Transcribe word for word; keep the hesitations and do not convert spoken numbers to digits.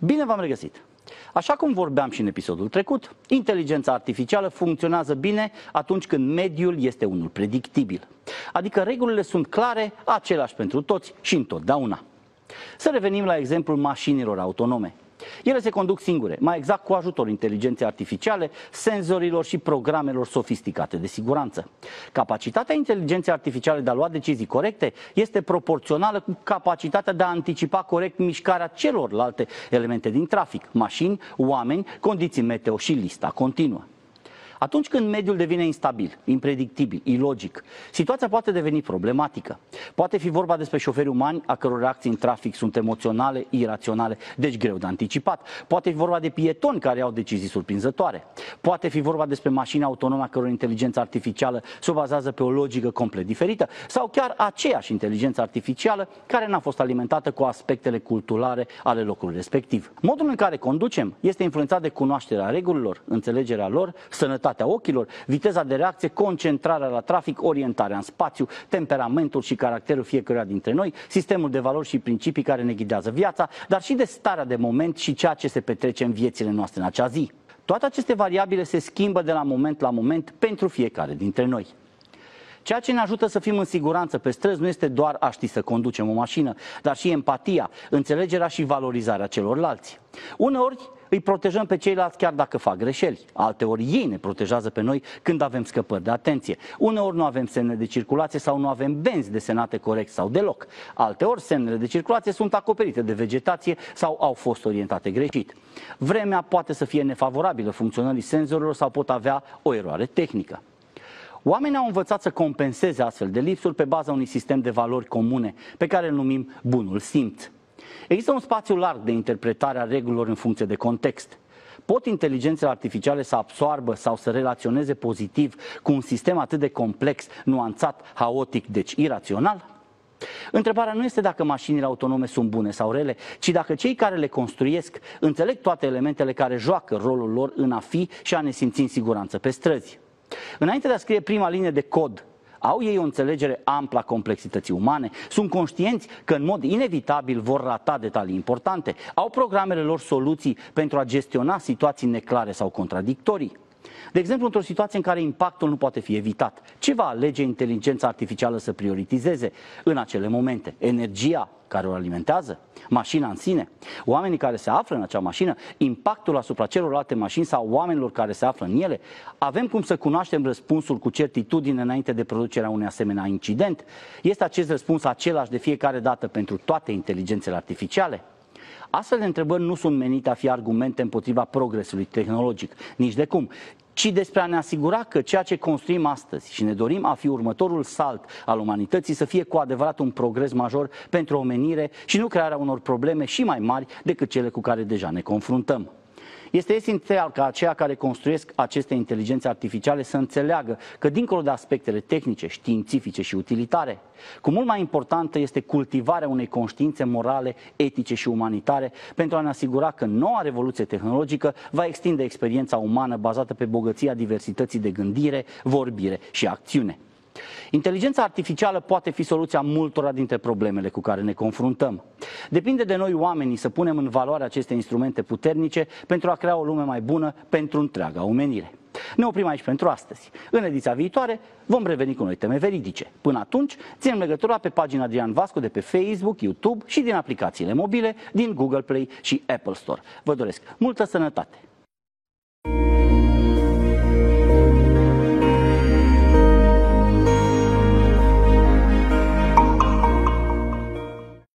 Bine v-am regăsit! Așa cum vorbeam și în episodul trecut, inteligența artificială funcționează bine atunci când mediul este unul predictibil. Adică regulile sunt clare, aceleași pentru toți și întotdeauna. Să revenim la exemplul mașinilor autonome. Ele se conduc singure, mai exact cu ajutorul inteligenței artificiale, senzorilor și programelor sofisticate de siguranță. Capacitatea inteligenței artificiale de a lua decizii corecte este proporțională cu capacitatea de a anticipa corect mișcarea celorlalte elemente din trafic, mașini, oameni, condiții meteo și lista continuă. Atunci când mediul devine instabil, impredictibil, ilogic, situația poate deveni problematică. Poate fi vorba despre șoferi umani a căror reacții în trafic sunt emoționale, iraționale, deci greu de anticipat. Poate fi vorba de pietoni care au decizii surprinzătoare. Poate fi vorba despre mașini autonome a căror inteligență artificială se bazează pe o logică complet diferită sau chiar aceeași inteligență artificială care n-a fost alimentată cu aspectele culturale ale locului respectiv. Modul în care conducem este influențat de cunoașterea regulilor, înțelegerea lor, sănătatea ochilor, viteza de reacție, concentrarea la trafic, orientarea în spațiu, temperamentul și caracterul fiecăruia dintre noi, sistemul de valori și principii care ne ghidează viața, dar și de starea de moment și ceea ce se petrece în viețile noastre în acea zi. Toate aceste variabile se schimbă de la moment la moment pentru fiecare dintre noi. Ceea ce ne ajută să fim în siguranță pe străzi nu este doar a ști să conducem o mașină, dar și empatia, înțelegerea și valorizarea celorlalți. Uneori îi protejăm pe ceilalți chiar dacă fac greșeli, alteori ei ne protejează pe noi când avem scăpări de atenție. Uneori nu avem semne de circulație sau nu avem benzi desenate corect sau deloc. Alteori semnele de circulație sunt acoperite de vegetație sau au fost orientate greșit. Vremea poate să fie nefavorabilă funcționării senzorilor sau pot avea o eroare tehnică. Oamenii au învățat să compenseze astfel de lipsuri pe baza unui sistem de valori comune, pe care îl numim bunul simț. Există un spațiu larg de interpretare a regulilor în funcție de context. Pot inteligențele artificiale să absoarbă sau să relaționeze pozitiv cu un sistem atât de complex, nuanțat, haotic, deci irațional? Întrebarea nu este dacă mașinile autonome sunt bune sau rele, ci dacă cei care le construiesc înțeleg toate elementele care joacă rolul lor în a fi și a ne simți în siguranță pe străzi. Înainte de a scrie prima linie de cod, au ei o înțelegere amplă a complexității umane? Sunt conștienți că în mod inevitabil vor rata detalii importante? Au programele lor soluții pentru a gestiona situații neclare sau contradictorii? De exemplu, într-o situație în care impactul nu poate fi evitat, ce va alege inteligența artificială să prioritizeze în acele momente? Energia care o alimentează? Mașina în sine? Oamenii care se află în acea mașină? Impactul asupra celorlalte mașini sau oamenilor care se află în ele? Avem cum să cunoaștem răspunsul cu certitudine înainte de producerea unui asemenea incident? Este acest răspuns același de fiecare dată pentru toate inteligențele artificiale? Astfel de întrebări nu sunt menite a fi argumente împotriva progresului tehnologic, nici de cum, ci despre a ne asigura că ceea ce construim astăzi și ne dorim a fi următorul salt al umanității să fie cu adevărat un progres major pentru omenire și nu crearea unor probleme și mai mari decât cele cu care deja ne confruntăm. Este esențial ca aceia care construiesc aceste inteligențe artificiale să înțeleagă că, dincolo de aspectele tehnice, științifice și utilitare, cu mult mai importantă este cultivarea unei conștiințe morale, etice și umanitare pentru a ne asigura că noua revoluție tehnologică va extinde experiența umană bazată pe bogăția diversității de gândire, vorbire și acțiune. Inteligența artificială poate fi soluția multora dintre problemele cu care ne confruntăm. Depinde de noi oamenii să punem în valoare aceste instrumente puternice pentru a crea o lume mai bună pentru întreaga omenire. Ne oprim aici pentru astăzi. În ediția viitoare vom reveni cu noi teme veridice. Până atunci, ținem legătura pe pagina Adrian Vasco de pe Facebook, YouTube și din aplicațiile mobile din Google Play și Apple Store. Vă doresc multă sănătate!